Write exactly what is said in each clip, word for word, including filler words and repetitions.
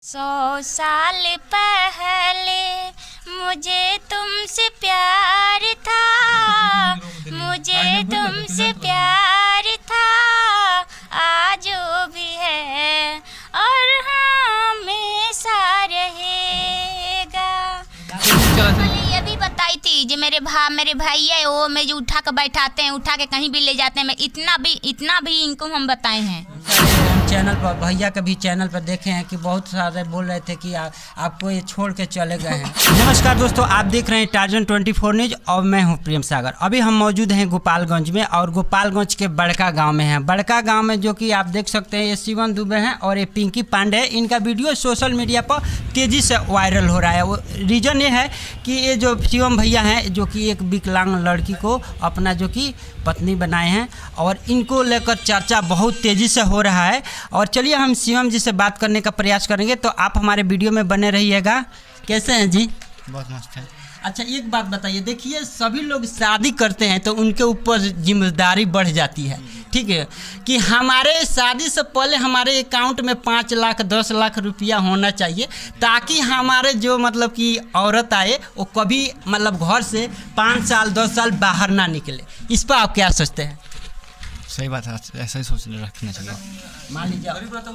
सौ साल पहले मुझे तुमसे प्यार था, मुझे तुमसे प्यार था, आज भी है और हमेशा रहेगा। ये भी बताई थी जो मेरे भा मेरे भाई है वो मैं जो उठा कर बैठाते हैं, उठा के कहीं भी ले जाते हैं, मैं इतना भी इतना भी इनको हम बताए हैं। चैनल पर भैया के भी चैनल पर देखे हैं कि बहुत सारे बोल रहे थे कि आ, आपको ये छोड़ के चले गए हैं। नमस्कार दोस्तों, आप देख रहे हैं टार्जन ट्वेंटी फोर न्यूज और मैं हूं प्रेम सागर। अभी हम मौजूद हैं गोपालगंज में और गोपालगंज के बड़का गांव में हैं। बड़का गांव में जो कि आप देख सकते हैं ये शिवम दुबे हैं और ये पिंकी पांडे है। इनका वीडियो सोशल मीडिया पर तेज़ी से वायरल हो रहा है। वो रीज़न ये है कि ये जो शिवम भैया हैं जो कि एक विकलांग लड़की को अपना जो कि पत्नी बनाए हैं और इनको लेकर चर्चा बहुत तेज़ी से हो रहा है। और चलिए हम शिवम जी से बात करने का प्रयास करेंगे, तो आप हमारे वीडियो में बने रहिएगा। कैसे हैं जी? बहुत मस्त है। अच्छा एक बात बताइए, देखिए सभी लोग शादी करते हैं तो उनके ऊपर जिम्मेदारी बढ़ जाती है, ठीक है, कि हमारे शादी से पहले हमारे अकाउंट में पाँच लाख दस लाख रुपया होना चाहिए ताकि हमारे जो मतलब कि औरत आए वो कभी मतलब घर से पाँच साल दस साल बाहर ना निकले। इस पर आप क्या सोचते हैं? सही बात है, ऐसा ही सोच रखना चाहिए। मान लीजिए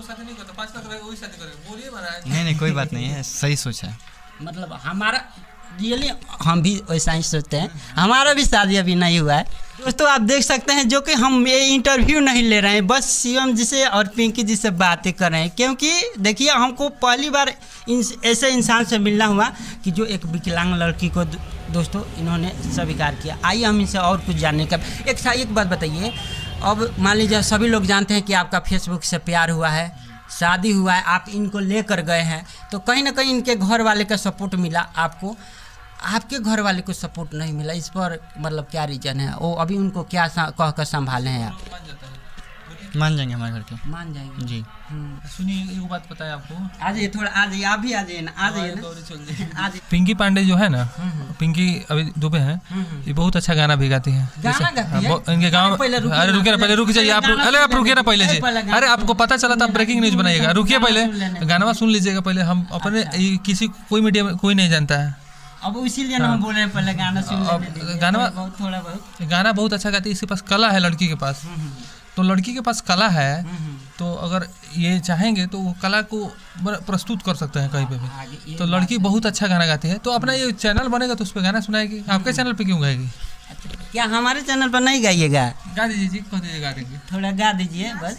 नहीं नहीं कोई बात नहीं है, सही सोच है। मतलब हमारा रियली हम भी वैसा ही सोचते हैं, हमारा भी शादी अभी नहीं हुआ है। दोस्तों आप देख सकते हैं जो कि हम ये इंटरव्यू नहीं ले रहे हैं, बस शिवम जी से और पिंकी जी से बातें कर रहे हैं, क्योंकि देखिए हमको पहली बार इन ऐसे इंसान से मिलना हुआ कि जो एक विकलांग लड़की को दोस्तों इन्होंने स्वीकार किया। आइए हम इनसे और कुछ जानने का। एक सा एक बात बताइए, अब मान लीजिए सभी लोग जानते हैं कि आपका फेसबुक से प्यार हुआ है, शादी हुआ है, आप इनको लेकर गए हैं, तो कहीं ना कहीं इनके घर वाले का सपोर्ट मिला आपको, आपके घर वाले को सपोर्ट नहीं मिला। इस पर मतलब क्या रीज़न है? वो अभी उनको क्या कह कर संभाले हैं आप? मान जाएंगे हमारे घर के, मान जाएंगे जी। सुनिए एक बात पता है आपको, आ जाइए थोड़ा, आ जाइए आप भी, आ जाइए ना, आ जाइए ना, आ जाइए। पिंकी पांडे जो है ना, पिंकी अभी दुबे हैं, ये बहुत अच्छा गाना भी गाती हैं। गाना गाती है? इनके गाँव, अरे रुकिए ना पहले, रुक जाइए आप, अरे आप रुकिए ना पहले जी, अरे आपको पता चला था ब्रेकिंग न्यूज बनाइएगा, रुकिए पहले गाना सुन लीजिएगा पहले। हम अपने किसी कोई मीडिया में कोई नहीं जानता है, अब इसीलिए ना हम बोल रहे हैं पहले गाना सुन लेते। गाना बहुत थोड़ा बहुत गाना बहुत अच्छा गाती है, इसके पास कला है, लड़की के पास, तो लड़की के पास कला है, तो अगर ये चाहेंगे तो वो कला को प्रस्तुत कर सकते हैं कहीं पे भी। तो लड़की बहुत अच्छा गाना गाती है, तो अपना ये चैनल बनेगा तो उस पर गाना सुनाएगी। आपके चैनल पे क्यों गाएगी? क्या हमारे चैनल पर नहीं गाइएगा? गा दीजिए जी, कह दीजिए गा देंगे, थोड़ा गा दीजिए बस।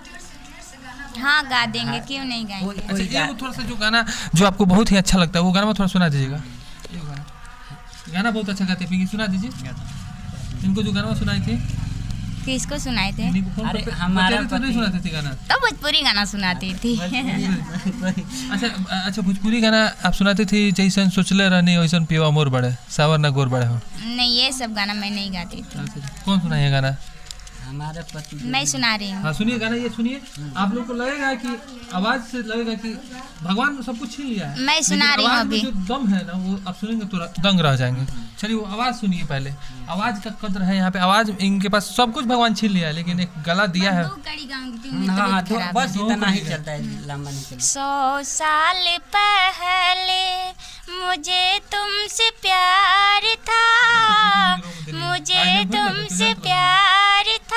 हाँ गा देंगे, क्यों नहीं गाएंगे। अच्छा ये वो थोड़ा सा जो गाना जो आपको बहुत ही अच्छा लगता है वो गाना में थोड़ा सुना दीजिएगा। गाना गाना बहुत अच्छा गाती है पिंकी, सुना दीजिए इनको जो गाना सुनाई थी। किसको सुनाए थे? अरे हमारा तो नहीं सुनाती थी गाना, तो भोजपुरी गाना सुनाती थी। अच्छा अच्छा भोजपुरी गाना आप सुनाती थी, जैसन सोचले रहनी वैसन पिवा मोर बड़े सावर ना गोर बड़े हो। नहीं ये सब गाना मैं नहीं गाती थी। कौन सुना ये गाना? हमारे पति मैं सुना रही हूँ। हाँ सुनिए गाना, ये सुनिए। आप लोग को लगेगा कि आवाज से लगेगा कि भगवान सब कुछ छीन लिया है, मैं सुना रही हूँ अभी। जो दम है ना वो आप सुनेंगे तो दंग रह जाएंगे। चलिए वो आवाज सुनिए पहले, आवाज का कदर है यहाँ पे। आवाज इनके पास सब कुछ भगवान छीन लिया है, लेकिन एक गला दिया है। हाँ बस इतना ही चलता है, लंबा नहीं चलता। सौ साल पहले मुझे तुमसे प्यार था, मुझे तुमसे प्यार था,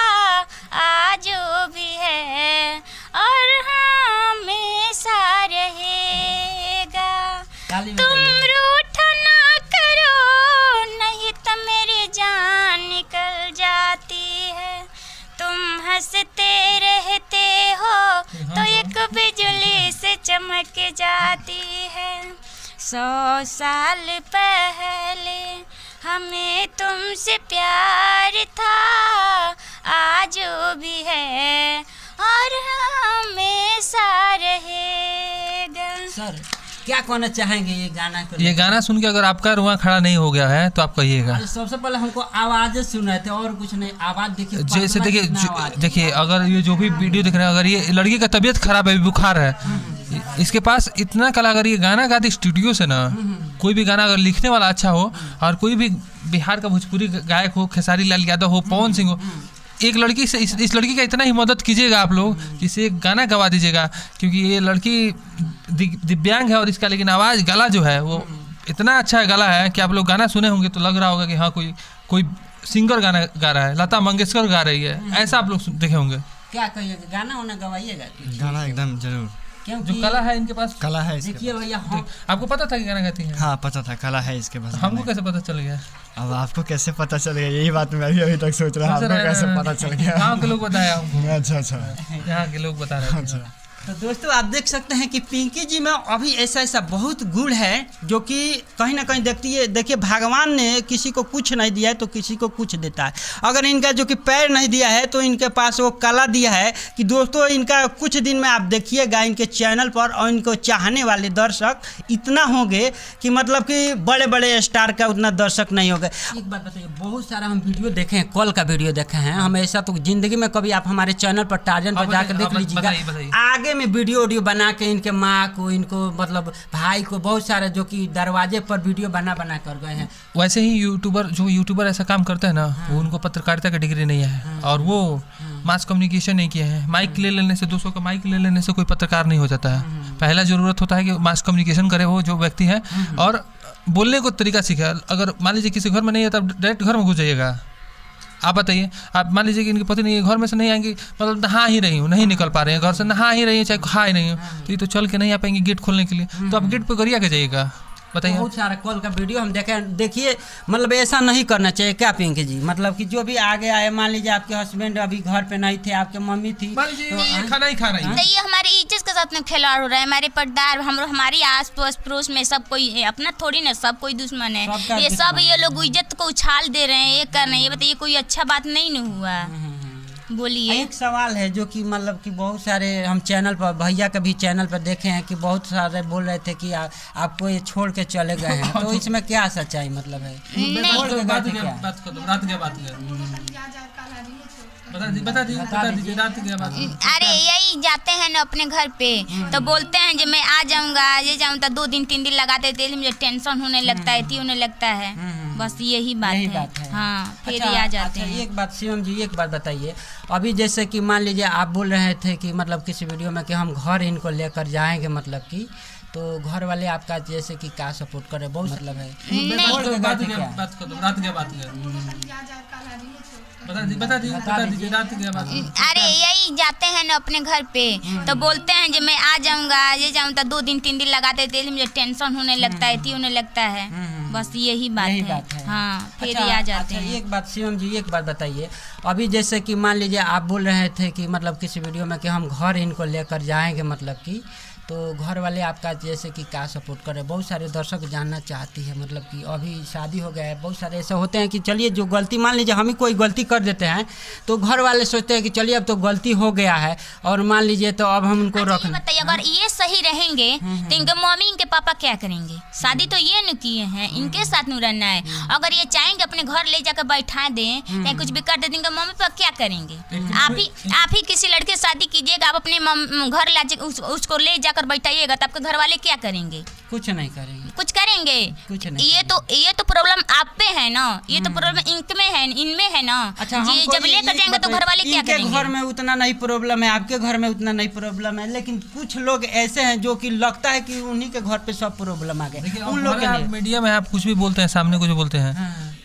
आज भी है और हमेशा रहेगा। तुम रूठ ना करो नहीं तो मेरी जान निकल जाती है, तुम हंसते रहते हो तो एक बिजली से चमक जाती है। सौ साल पहले हमें तुमसे प्यार था, आज भी है और हमेशा रहेगा। सर क्या कहना चाहेंगे ये गाना को? ये गाना सुन के अगर आपका रुआ खड़ा नहीं हो गया है तो आप कहिएगा। सबसे पहले हमको आवाज़ सुन रहे थे और कुछ नहीं, आवाज़ देखिए। जैसे देखिए देखिए अगर ये जो भी वीडियो देख रहे हैं, अगर ये लड़की का तबीयत खराब है, बुखार है, इसके पास इतना कला, अगर ये गाना गाती स्टूडियो से ना, कोई भी गाना अगर लिखने वाला अच्छा हो और कोई भी बिहार का भोजपुरी गायक हो, खेसारी लाल यादव हो, पवन सिंह हो, एक लड़की से इस, इस लड़की का इतना ही मदद कीजिएगा आप लोग कि इसे एक गाना गवा दीजिएगा, क्योंकि ये लड़की दिव्यांग है और इसका लेकिन आवाज़ गला जो है वो इतना अच्छा गला है कि आप लोग गाना सुने होंगे तो लग रहा होगा कि हाँ कोई कोई सिंगर गाना गा रहा है, लता मंगेशकर गा रही है, ऐसा आप लोग देखे होंगे। क्या कहिएगा, गाना होना गवाइएगा? गाना एकदम जरूर, जो कला है इनके पास, कला है इसके देखिए भैया। हाँ। आपको पता था कि गाना गाती है? हाँ पता था, कला है इसके पास। हमको कैसे पता चल गया? अब आपको कैसे पता चल गया, यही बात मैं भी अभी तक सोच रहा हूँ, आपको कैसे पता चल गया? गाँव के लोग बताया हमको। अच्छा अच्छा, यहाँ के लोग बता रहे थे। तो दोस्तों आप देख सकते हैं कि पिंकी जी में अभी ऐसा ऐसा बहुत गुण है जो कि कहीं ना कहीं देखती है। देखिए भगवान ने किसी को कुछ नहीं दिया है तो किसी को कुछ देता है। अगर इनका जो कि पैर नहीं दिया है तो इनके पास वो कला दिया है कि दोस्तों इनका कुछ दिन में आप देखिएगा इनके चैनल पर और इनको चाहने वाले दर्शक इतना होंगे कि मतलब कि बड़े बड़े स्टार का उतना दर्शक नहीं होगा। एक बात बताइए, बहुत सारा हम वीडियो देखे हैं, कॉल का वीडियो देखे हैं हम, ऐसा तो जिंदगी में कभी आप हमारे चैनल पर टार्जन पर जाकर देख लीजिएगा। आगे में वीडियो वीडियो बना के इनके माँ को, इनको मतलब भाई को, बहुत सारे जो कि दरवाजे पर वीडियो बना बना कर गए हैं। वैसे ही यूट्यूबर जो यूट्यूबर ऐसा काम करते हैं ना, वो उनको पत्रकारिता का डिग्री नहीं है और वो मास कम्युनिकेशन नहीं किए हैं। माइक ले लेने से, दोस्तों का माइक ले लेने से कोई पत्रकार नहीं हो जाता है। पहला जरूरत होता है कि मास कम्युनिकेशन करे वो जो व्यक्ति है और बोलने को तरीका सीखे। अगर मान लीजिए किसी घर में नहीं है तब डायरेक्ट घर में घुस जाइएगा। आप बताइए, आप मान लीजिए कि इनकी पति नहीं है, घर में से नहीं आएंगी, मतलब नहा ही रही हूँ, नहीं निकल पा रहे हैं घर से, नहा ही रही है चाहे खा ही नहीं हूँ, तो ये तो चल के नहीं आ पाएंगे गेट खोलने के लिए, तो आप गेट पर गरिया के जाइएगा। बताइए, बहुत सारा कॉल का वीडियो हम देखे। देखिए मतलब ऐसा नहीं करना चाहिए क्या पिंकी जी? मतलब कि जो भी आगे आए, मान लीजिए आपके हस्बैंड अभी घर पे नहीं थे, आपके मम्मी थी, मान लीजिए खाना ही खा रही है, तो ये हमारी इज्जत के साथ में खिलवाड़ हो रहा है। हमारे पर्दार, हम हमारी आस पास पड़ोस में सब कोई है, अपना थोड़ी ना, सब कोई दुश्मन है। ये सब ये लोग इज्जत को उछाल दे रहे हैं, ये कर रहे हैं। ये बताइए कोई अच्छा बात नहीं न हुआ? बोलिए। एक सवाल है जो कि मतलब कि बहुत सारे हम चैनल पर, भैया के भी चैनल पर देखे हैं कि बहुत सारे बोल रहे थे कि आ, आपको ये छोड़ के चले गए हैं, तो इसमें क्या सच्चाई मतलब है? अरे यही जाते हैं ना अपने घर पे तो बोलते हैं जो मैं आ जाऊंगा, ये जाऊँ तो दो दिन तीन दिन लगाते थे, मुझे टेंशन होने लगता है, होने लगता है, बस यही बात यही है, बात है। हाँ फिर अच्छा, ही आ जाते अच्छा, हैं। एक बात शिवम जी, एक बात बताइए, अभी जैसे कि मान लीजिए आप बोल रहे थे कि मतलब किसी वीडियो में कि हम घर इनको लेकर जाएंगे, मतलब कि तो घर वाले आपका जैसे कि क्या सपोर्ट करे, बहुत मतलब है अरे यही जाते हैं ना अपने घर पे तो बोलते हैं जो मैं आ जाऊंगा, ये जाऊँ तो दो दिन तीन दिन लगाते थे, मुझे टेंशन होने लगता है, होने लगता है, बस यही बात यही है, बात है। हाँ फिर अच्छा, ही आ जाते अच्छा, हैं। एक बात शिवम जी, एक बात बताइए, अभी जैसे कि मान लीजिए आप बोल रहे थे कि मतलब किसी वीडियो में कि हम घर इनको लेकर जाएंगे, मतलब कि तो घर वाले आपका जैसे कि क्या सपोर्ट करे, बहुत सारे दर्शक जानना चाहती है, मतलब कि अभी शादी हो गया है, बहुत सारे ऐसे होते हैं कि चलिए जो गलती, मान लीजिए हम ही कोई गलती कर देते हैं तो घर वाले सोचते हैं कि चलिए अब तो गलती हो गया है और मान लीजिए तो अब हम उनको अच्छा, रख। बताइए अगर ये सही रहेंगे तो इनके मम्मी इनके पापा क्या करेंगे? शादी तो ये न किए हैं, इनके साथ न रहना है। अगर ये चाहेंगे अपने घर ले जाकर बैठा दें या कुछ भी कर दें, इनके मम्मी पापा क्या करेंगे? आप ही आप ही किसी लड़के से शादी कीजिएगा, आप अपने घर ला उस, उसको ले जाकर बैठाइएगा तो आपके घर वाले क्या करेंगे? कुछ नहीं करेंगे। कुछ करेंगे? कुछ नहीं। ये तो ये तो प्रॉब्लम आप पे है ना, ये तो प्रॉब्लम इनमें है, इनमें है ना। अच्छा, जी, जब लेकर जाएंगे तो घर वाले क्या करेंगे? घर में उतना नहीं प्रॉब्लम है, आपके घर में उतना नहीं प्रॉब्लम है, लेकिन कुछ लोग ऐसे हैं जो कि लगता है कि उन्हीं के घर पे सब प्रॉब्लम आ गए। उन लोग के लिए मीडिया में आप कुछ भी बोलते हैं, सामने कुछ बोलते हैं,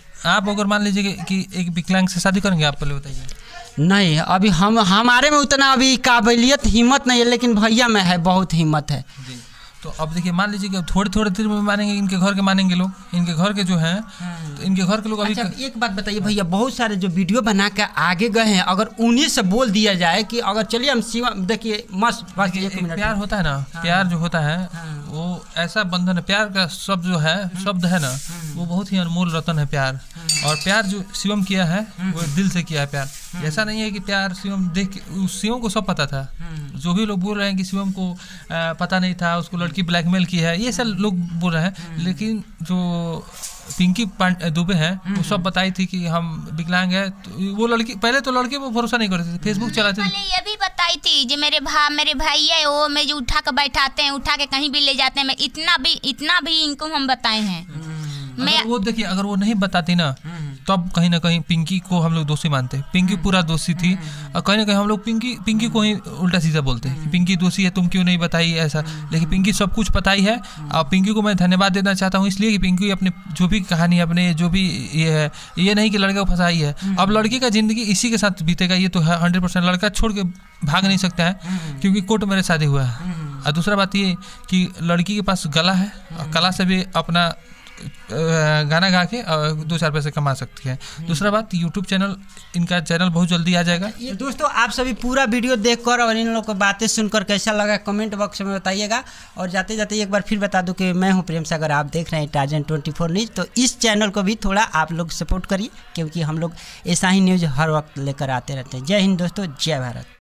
आप अगर मान लीजिए कि एक विकलांग से शादी करेंगे, आप पहले बताइए। नहीं, अभी हम हमारे में उतना अभी काबिलियत हिम्मत नहीं है, लेकिन भैया में है, बहुत हिम्मत है। तो अब देखिए, मान लीजिए कि थोड़े थोड़े देर में मानेंगे, इनके घर के मानेंगे लोग, इनके घर के जो हैं, तो इनके घर के लोग अभी। अच्छा, एक बात बताइए भैया, बहुत सारे जो वीडियो बना के आगे गए हैं, अगर उन्हीं से बोल दिया जाए कि अगर चलिए हम शिवा, देखिए मस्त बस एक मिनट, प्यार होता है ना, प्यार जो होता है वो ऐसा बंधन है, प्यार का शब्द जो है, शब्द है ना, वो बहुत ही अनमोल रतन है प्यार। और प्यार जो शिवम किया है वो दिल से किया है प्यार। ऐसा नहीं है कि प्यार शिवम देख के, उस शिवम को सब पता था। जो भी लोग बोल रहे हैं कि शिवम को आ, पता नहीं था, उसको लड़की ब्लैकमेल की है, ये सब लोग बोल रहे हैं, लेकिन जो पिंकी दुबे हैं वो सब बताई थी कि हम विकलांग है। तो वो लड़की पहले तो लड़के पर भरोसा नहीं करते थे, फेसबुक चलाते थे। ये भी बताई थी जो मेरे भाई मेरे भाई है वो मैं जो उठा के बैठाते हैं, उठा के कहीं भी ले जाते हैं, मैं इतना भी इतना भी इनको हम बताए हैं। मैं वो देखिए, अगर वो नहीं बताती ना तब कहीं ना कहीं पिंकी को हम लोग दोषी मानते हैं। पिंकी पूरा दोषी थी और कहीं ना कहीं हम लोग पिंकी पिंकी को ही उल्टा सीधा बोलते हैं कि पिंकी दोषी है, तुम क्यों नहीं बताई ऐसा। लेकिन पिंकी सब कुछ बताई है और पिंकी को मैं धन्यवाद देना चाहता हूँ इसलिए कि पिंकी अपने जो भी कहानी, अपने जो भी ये है, ये नहीं कि लड़के को फंसाई है। अब लड़की का ज़िंदगी इसी के साथ बीतेगा, ये तो है हंड्रेड परसेंट। लड़का छोड़ के भाग नहीं सकता है क्योंकि कोर्ट मेरे शादी हुआ है। और दूसरा बात ये कि लड़की के पास कला है और कला से भी अपना गाना गा के दो चार पैसे कमा सकती है। दूसरा बात, यूट्यूब चैनल, इनका चैनल बहुत जल्दी आ जाएगा। ये दोस्तों आप सभी पूरा वीडियो देखकर और इन लोगों को बातें सुनकर कैसा लगा कमेंट बॉक्स में बताइएगा। और जाते जाते एक बार फिर बता दूं कि मैं हूं प्रेम सागर, आप देख रहे हैं टार्जन ट्वेंटी फोर न्यूज़। तो इस चैनल को भी थोड़ा आप लोग सपोर्ट करिए क्योंकि हम लोग ऐसा ही न्यूज़ हर वक्त लेकर आते रहते हैं। जय हिंद दोस्तों, जय भारत।